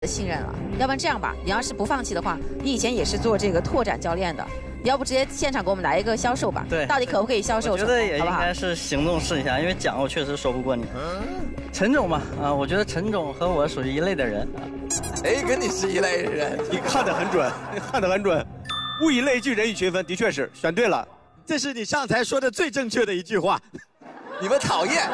信任了。要不然这样吧，你要是不放弃的话，你以前也是做这个拓展教练的，你要不直接现场给我们来一个销售吧？ 对， 到底可不可以销售？ 我觉得也应该是行动试一下，因为讲我确实说不过你。陈总嘛，我觉得陈总和我属于一类的人。 哎，跟你是一类人， 你看得很准，看得很准。物以类聚，人以群分，的确是选对了。 这是你上台说的最正确的一句话。 你们讨厌。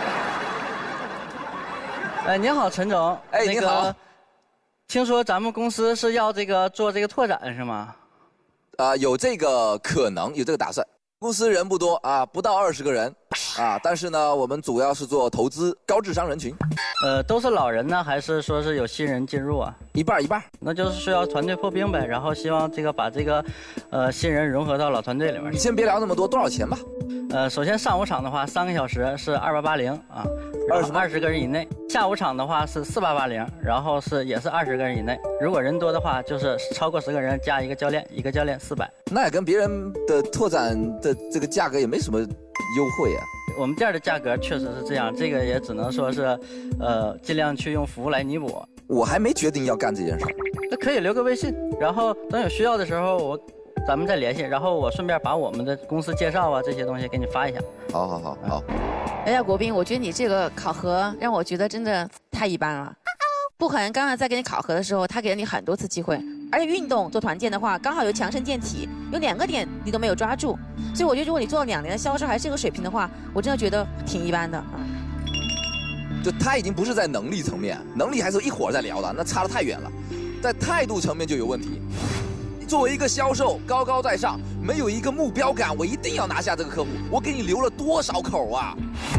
哎，您好，陈总。 哎，你好。 听说咱们公司是要做这个拓展是吗？ 有这个可能，有这个打算。公司人不多啊，不到20个人啊，但是呢，我们主要是做投资高智商人群。 都是老人呢，还是说是有新人进入啊？ 一半一半。那就是需要团队破冰呗，然后希望把这个新人融合到老团队里面。 你先别聊那么多，多少钱吧？ 首先上午场的话，3个小时是2880啊，20个人以内。下午场的话是4880，然后也是20个人以内。如果人多的话，就是超过10个人加一个教练，一个教练400。 那也跟别人的拓展的这个价格也没什么优惠啊。 我们店的价格确实是这样，这个也只能说是，尽量去用服务来弥补。 我还没决定要干这件事。 那可以留个微信，然后等有需要的时候咱们再联系，然后我顺便把我们的公司介绍啊这些东西给你发一下。 好。 哎呀，国斌，我觉得你这个考核让我觉得真的太一般了。不可能刚刚在给你考核的时候，他给了你很多次机会，而且运动做团建的话，刚好有强身健体，有2个点你都没有抓住，所以我觉得如果你做了2年的销售还是这个水平的话，我真的觉得挺一般的啊。 就他已经不是在能力层面，能力还是一会儿再聊的，那差得太远了，在态度层面就有问题。作为一个销售，高高在上，没有一个目标感，我一定要拿下这个客户，我给你留了多少口啊？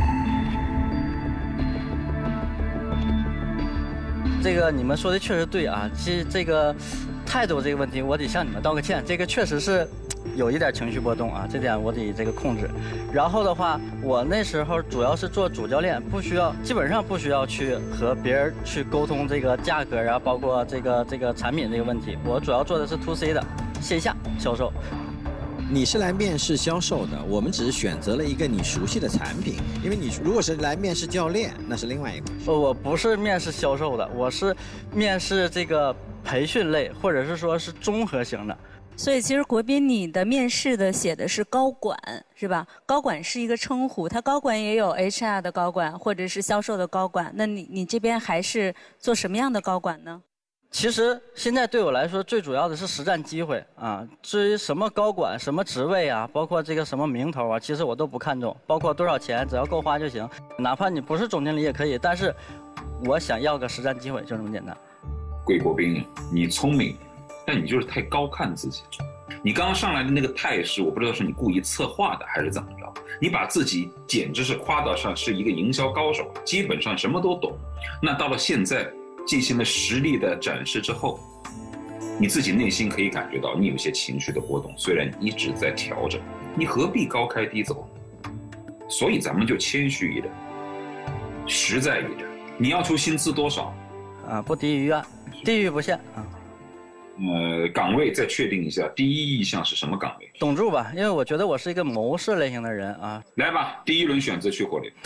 这个你们说的确实对啊，其实这个态度这个问题，我得向你们道个歉，这个确实是有一点情绪波动啊，这点我得这个控制。然后的话，我那时候主要是做主教练，基本上不需要去和别人去沟通这个价格啊，包括这个产品这个问题。我主要做的是 to C 的线下销售。 你是来面试销售的，我们只是选择了一个你熟悉的产品，因为你如果是来面试教练，那是另外一回事。 我不是面试销售的，我是面试这个培训类，或者是说是综合型的。 所以其实国斌，你的面试的写的是高管，是吧？高管是一个称呼，他高管也有 HR 的高管，或者是销售的高管。那你这边还是做什么样的高管呢？ 其实现在对我来说，最主要的是实战机会啊。至于什么高管、什么职位啊，包括这个什么名头啊，其实我都不看重。包括多少钱，只要够花就行。哪怕你不是总经理也可以，但是我想要个实战机会，就这么简单。 桂国斌，你聪明，但你就是太高看自己。你刚刚上来的那个态势，我不知道是你故意策划的还是怎么着。你把自己简直是夸到上是一个营销高手，基本上什么都懂。那到了现在，进行了实力的展示之后，你自己内心可以感觉到你有些情绪的波动，虽然一直在调整，你何必高开低走？所以咱们就谦虚一点，实在一点。你要求薪资多少？ 不低于愿，地域不限啊。 岗位再确定一下，第一意向是什么岗位？ 董柱吧，因为我觉得我是一个谋士类型的人啊。 来吧，第一轮选择去火联。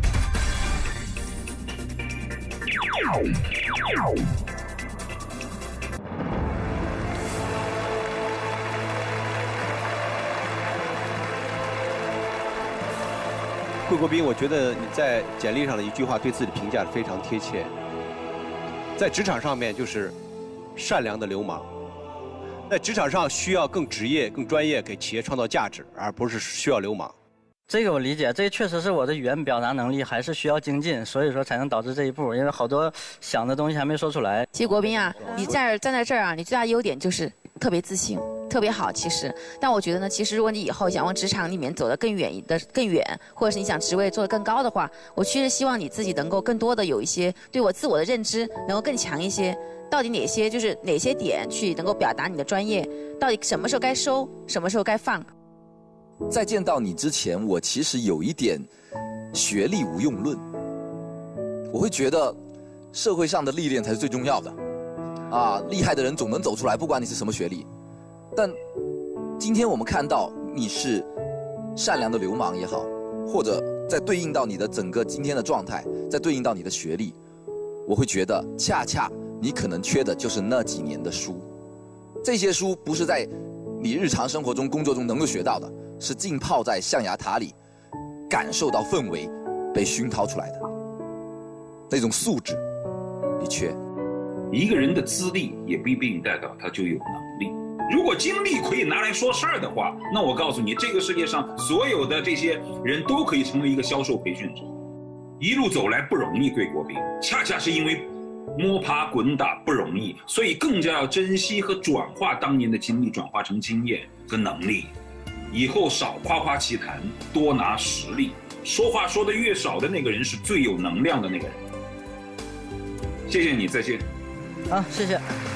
桂国斌，我觉得你在简历上的一句话对自己的评价非常贴切。在职场上面就是善良的流氓，在职场上需要更职业、更专业，给企业创造价值，而不是需要流氓。 这个我理解，这确实是我的语言表达能力还是需要精进，所以说才能导致这一步，因为好多想的东西还没说出来。 其实国斌啊，你站在这儿啊，你最大的优点就是特别自信，特别好。其实，但我觉得呢，其实如果你以后想往职场里面走得更远，或者是你想职位做得更高的话，我其实希望你自己能够更多的有一些对我自我的认知能够更强一些。到底哪些点去能够表达你的专业？到底什么时候该收，什么时候该放？ 在见到你之前，我其实有一点学历无用论，我会觉得社会上的历练才是最重要的，啊，厉害的人总能走出来，不管你是什么学历。但今天我们看到你是善良的流氓也好，或者在对应到你的整个今天的状态，在对应到你的学历，我会觉得恰恰你可能缺的就是那几年的书。这些书不是在你日常生活中、工作中能够学到的，是浸泡在象牙塔里，感受到氛围被熏陶出来的那种素质，你缺。 一个人的资历也不一定代表他就有能力。如果经历可以拿来说事儿的话，那我告诉你，这个世界上所有的这些人都可以成为一个销售培训者。一路走来不容易，对国宾，恰恰是因为摸爬滚打不容易，所以更加要珍惜和转化当年的经历，转化成经验和能力。以后少夸夸其谈，多拿实力。说话说得越少的那个人是最有能量的那个人。谢谢你，再见。 好，谢谢。